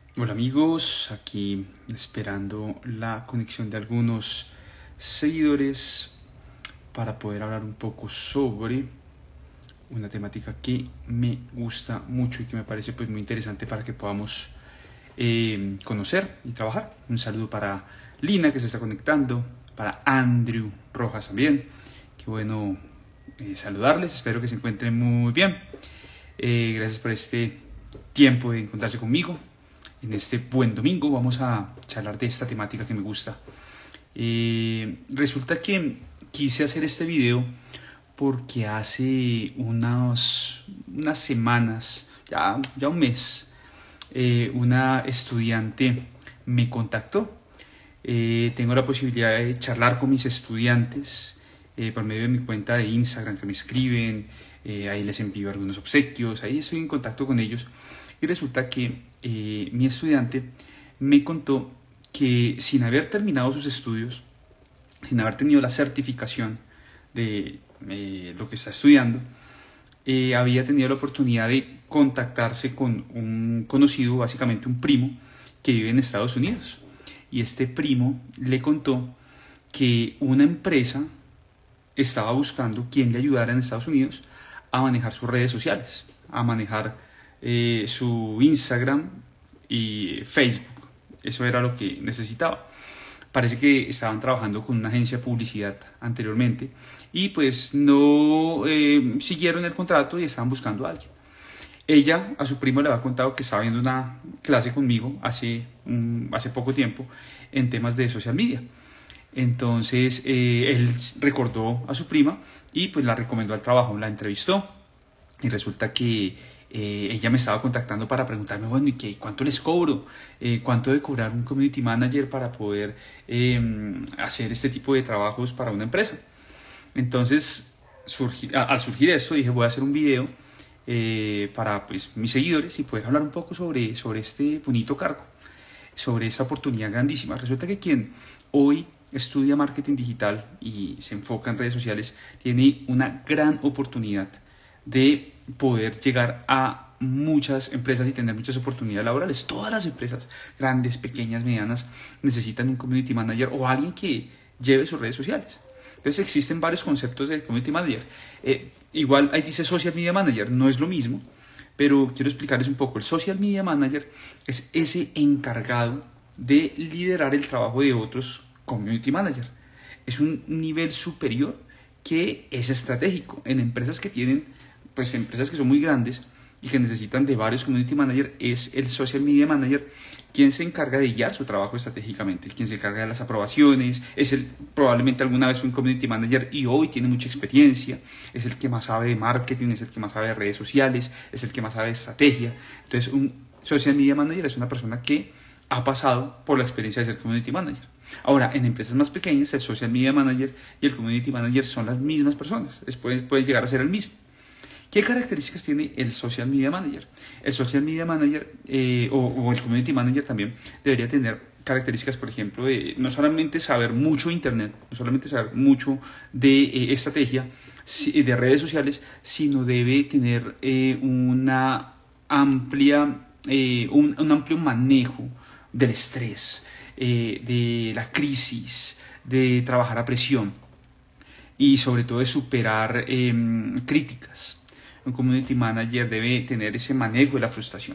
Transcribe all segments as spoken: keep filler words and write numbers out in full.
Hola amigos, aquí esperando la conexión de algunos seguidores para poder hablar un poco sobre una temática que me gusta mucho y que me parece pues muy interesante para que podamos eh, conocer y trabajar. Un saludo para Lina que se está conectando, para Andrew Rojas también. Qué bueno eh, saludarles, espero que se encuentren muy bien. Eh, gracias por este tiempo de encontrarse conmigo. En este buen domingo vamos a charlar de esta temática que me gusta. Eh, resulta que quise hacer este video porque hace unas, unas semanas, ya, ya un mes, eh, una estudiante me contactó. Eh, tengo la posibilidad de charlar con mis estudiantes eh, por medio de mi cuenta de Instagram, que me escriben, eh, ahí les envío algunos obsequios, ahí estoy en contacto con ellos. Y resulta que eh, mi estudiante me contó que sin haber terminado sus estudios, sin haber tenido la certificación de eh, lo que está estudiando, eh, había tenido la oportunidad de contactarse con un conocido, básicamente un primo, que vive en Estados Unidos. Y este primo le contó que una empresa estaba buscando quien le ayudara en Estados Unidos a manejar sus redes sociales, a manejar eh, su Instagram y Facebook. Eso era lo que necesitaba. Parece que estaban trabajando con una agencia de publicidad anteriormente y pues no eh, siguieron el contrato y estaban buscando a alguien. Ella a su primo le había contado que estaba viendo una clase conmigo hace, um, hace poco tiempo en temas de social media. Entonces eh, él recordó a su prima y pues la recomendó al trabajo, la entrevistó y resulta que eh, ella me estaba contactando para preguntarme, bueno, ¿y qué, cuánto les cobro? Eh, ¿Cuánto debe cobrar un community manager para poder eh, hacer este tipo de trabajos para una empresa? Entonces, surgi, a, al surgir esto, dije, voy a hacer un video eh, para pues, mis seguidores y poder hablar un poco sobre, sobre este bonito cargo, sobre esta oportunidad grandísima. Resulta que quien hoy estudia marketing digital y se enfoca en redes sociales tiene una gran oportunidad de poder llegar a muchas empresas y tener muchas oportunidades laborales. Todas las empresas, grandes, pequeñas, medianas, necesitan un community manager o alguien que lleve sus redes sociales. Entonces existen varios conceptos de community manager. Eh, igual ahí dice social media manager, no es lo mismo, pero quiero explicarles un poco. El social media manager es ese encargado de liderar el trabajo de otros community manager. Es un nivel superior que es estratégico en empresas que tienen, pues empresas que son muy grandes y que necesitan de varios community manager. Es el social media manager quien se encarga de guiar su trabajo estratégicamente, quien se encarga de las aprobaciones, es el, probablemente alguna vez fue un community manager y hoy tiene mucha experiencia, es el que más sabe de marketing, es el que más sabe de redes sociales, es el que más sabe de estrategia. Entonces un social media manager es una persona que ha pasado por la experiencia de ser community manager. Ahora, en empresas más pequeñas, el social media manager y el community manager son las mismas personas, pueden, pueden llegar a ser el mismo. ¿Qué características tiene el social media manager? El social media manager eh, o, o el community manager también debería tener características, por ejemplo, de no solamente saber mucho de internet, no solamente saber mucho de eh, estrategia, de redes sociales, sino debe tener eh, una amplia, eh, un, un amplio manejo del estrés, eh, de la crisis, de trabajar a presión y sobre todo de superar eh, críticas. Un community manager debe tener ese manejo de la frustración,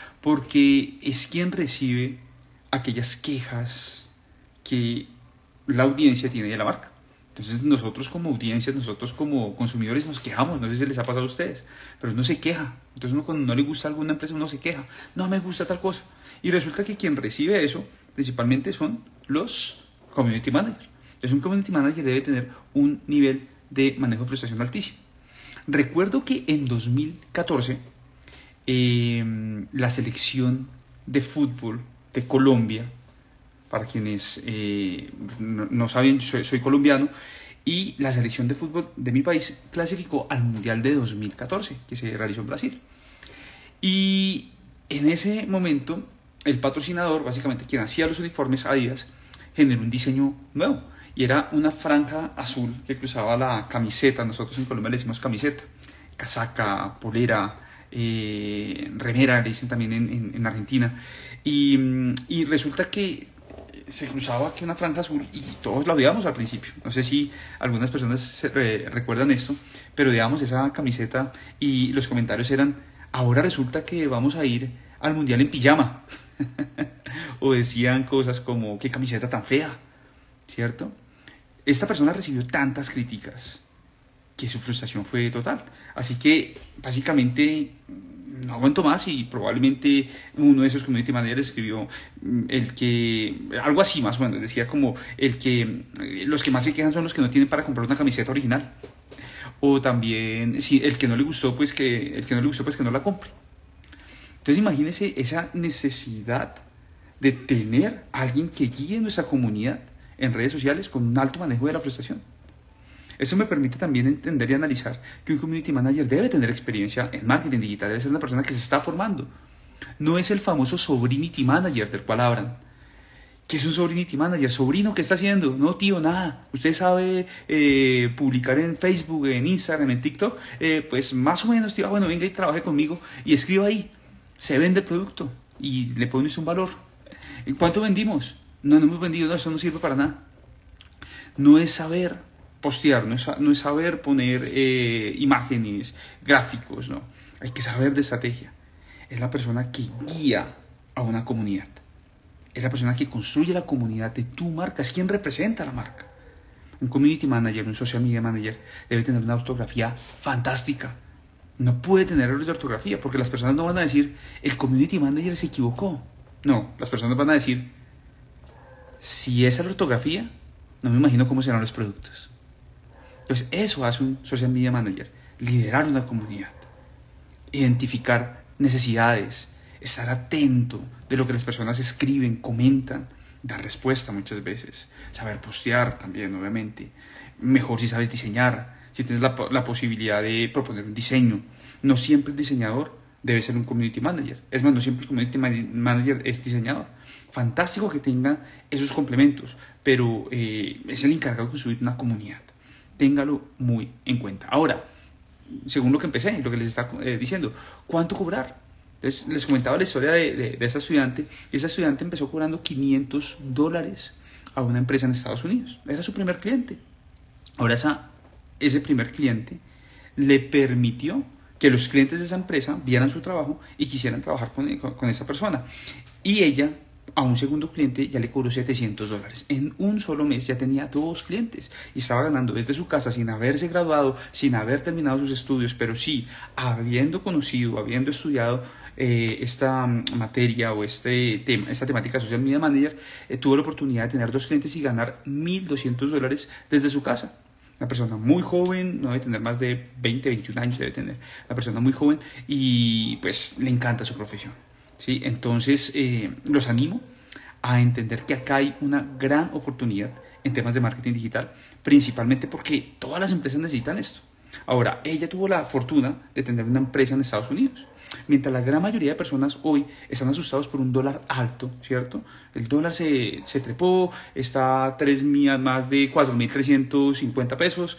porque es quien recibe aquellas quejas que la audiencia tiene de la marca. Entonces nosotros como audiencia, nosotros como consumidores nos quejamos, no sé si les ha pasado a ustedes, pero uno se queja. Entonces uno cuando no le gusta alguna empresa, uno se queja, no me gusta tal cosa. Y resulta que quien recibe eso principalmente son los community managers. Entonces un community manager debe tener un nivel de manejo de frustración altísimo. Recuerdo que en dos mil catorce eh, la selección de fútbol de Colombia, para quienes eh, no, no saben, soy, soy colombiano, y la selección de fútbol de mi país clasificó al Mundial de dos mil catorce, que se realizó en Brasil. Y en ese momento, el patrocinador, básicamente quien hacía los uniformes, Adidas, generó un diseño nuevo. Y era una franja azul que cruzaba la camiseta, nosotros en Colombia le decimos camiseta, casaca, polera, eh, remera, le dicen también en, en, en Argentina. Y, y resulta que se cruzaba aquí una franja azul y todos la odiamos al principio. No sé si algunas personas se, eh, recuerdan esto, pero odiamos esa camiseta y los comentarios eran: ahora resulta que vamos a ir al mundial en pijama. O decían cosas como: qué camiseta tan fea, ¿cierto? Esta persona recibió tantas críticas que su frustración fue total. Así que básicamente no aguanto más y probablemente uno de esos community managers escribió el que, algo así más o menos, decía como el que los que más se quejan son los que no tienen para comprar una camiseta original. O también, si el que no le gustó, pues que el que no le gustó, pues que no la compre. Entonces imagínense esa necesidad de tener a alguien que guíe nuestra comunidad en redes sociales con un alto manejo de la frustración. Esto me permite también entender y analizar que un community manager debe tener experiencia en marketing digital, debe ser una persona que se está formando. No es el famoso sobrinity manager del cual hablan. ¿Qué es un sobrinity manager? ¿Sobrino qué está haciendo? No, tío, nada. ¿Usted sabe eh, publicar en Facebook, en Instagram, en TikTok? Eh, pues más o menos, tío. Ah, bueno, venga y trabaje conmigo y escriba ahí. Se vende el producto y le pones un valor. ¿En cuánto vendimos? No, no hemos vendido. No, eso no sirve para nada. No es saber postear, no es, no es saber poner eh, imágenes, gráficos, no. Hay que saber de estrategia. Es la persona que guía a una comunidad. Es la persona que construye la comunidad de tu marca. Es quien representa la marca. Un community manager, un social media manager debe tener una ortografía fantástica. No puede tener errores de ortografía porque las personas no van a decir: el community manager se equivocó. No, las personas van a decir: si esa es la ortografía, no me imagino cómo serán los productos. Entonces eso hace un social media manager: liderar una comunidad, identificar necesidades, estar atento de lo que las personas escriben, comentan, dar respuesta muchas veces, saber postear también, obviamente, mejor si sabes diseñar, si tienes la, la posibilidad de proponer un diseño. No siempre el diseñador debe ser un community manager, es más, no siempre el community manager es diseñador. Fantástico que tenga esos complementos, pero eh, es el encargado de construir una comunidad. Téngalo muy en cuenta. Ahora, según lo que empecé, lo que les está eh, diciendo, ¿cuánto cobrar? Entonces, les comentaba la historia de, de, de esa estudiante. Esa estudiante empezó cobrando quinientos dólares a una empresa en Estados Unidos. Era su primer cliente. Ahora esa, ese primer cliente le permitió que los clientes de esa empresa vieran su trabajo y quisieran trabajar con, con, con esa persona. Y ella, a un segundo cliente, ya le cobró setecientos dólares. En un solo mes ya tenía dos clientes y estaba ganando desde su casa sin haberse graduado, sin haber terminado sus estudios, pero sí habiendo conocido, habiendo estudiado eh, esta materia o este tema, esta temática social media manager, eh, tuvo la oportunidad de tener dos clientes y ganar mil doscientos dólares desde su casa. Una persona muy joven, no debe tener más de veinte, veintiún años, debe tener. Una persona muy joven y pues le encanta su profesión. ¿Sí? Entonces, eh, los animo a entender que acá hay una gran oportunidad en temas de marketing digital, principalmente porque todas las empresas necesitan esto. Ahora, ella tuvo la fortuna de tener una empresa en Estados Unidos, mientras la gran mayoría de personas hoy están asustados por un dólar alto, ¿cierto? El dólar se, se trepó, está a tres, más de cuatro mil trescientos cincuenta pesos,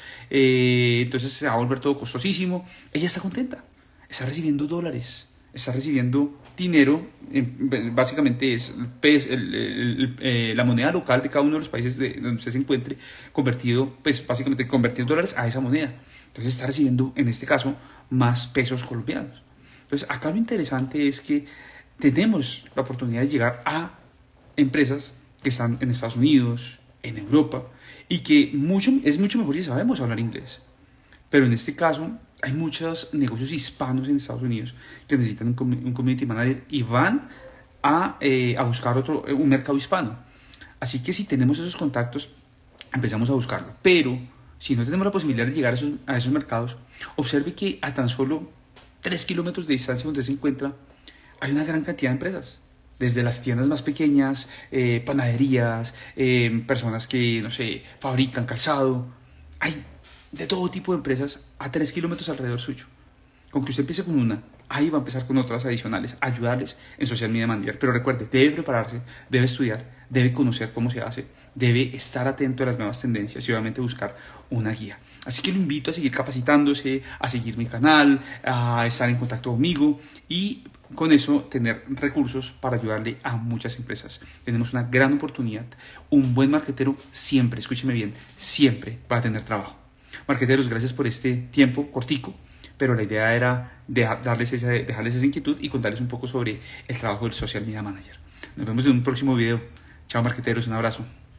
eh, entonces se va a volver todo costosísimo. Ella está contenta, está recibiendo dólares, está recibiendo dinero, básicamente es el, el, el, el, la moneda local de cada uno de los países de, donde usted se encuentre, convertido, pues básicamente convertir dólares a esa moneda. Entonces está recibiendo, en este caso, más pesos colombianos. Entonces acá lo interesante es que tenemos la oportunidad de llegar a empresas que están en Estados Unidos, en Europa, y que mucho, es mucho mejor si sabemos hablar inglés. Pero en este caso hay muchos negocios hispanos en Estados Unidos que necesitan un, un community manager y van a, eh, a buscar otro, un mercado hispano. Así que si tenemos esos contactos, empezamos a buscarlo. Pero si no tenemos la posibilidad de llegar a esos, a esos mercados, observe que a tan solo tres kilómetros de distancia donde se encuentra, hay una gran cantidad de empresas. Desde las tiendas más pequeñas, eh, panaderías, eh, personas que, no sé, fabrican calzado. Hay de todo tipo de empresas a tres kilómetros alrededor suyo. Con que usted empiece con una, ahí va a empezar con otras adicionales, ayudarles en Social Media Manager. Pero recuerde, debe prepararse, debe estudiar, debe conocer cómo se hace, debe estar atento a las nuevas tendencias y obviamente buscar una guía. Así que lo invito a seguir capacitándose, a seguir mi canal, a estar en contacto conmigo y con eso tener recursos para ayudarle a muchas empresas. Tenemos una gran oportunidad. Un buen marketero siempre, escúcheme bien, siempre va a tener trabajo. Marketeros, gracias por este tiempo cortico, pero la idea era dejar, darles esa, dejarles esa inquietud y contarles un poco sobre el trabajo del Social Media Manager. Nos vemos en un próximo video. Chao marketeros, un abrazo.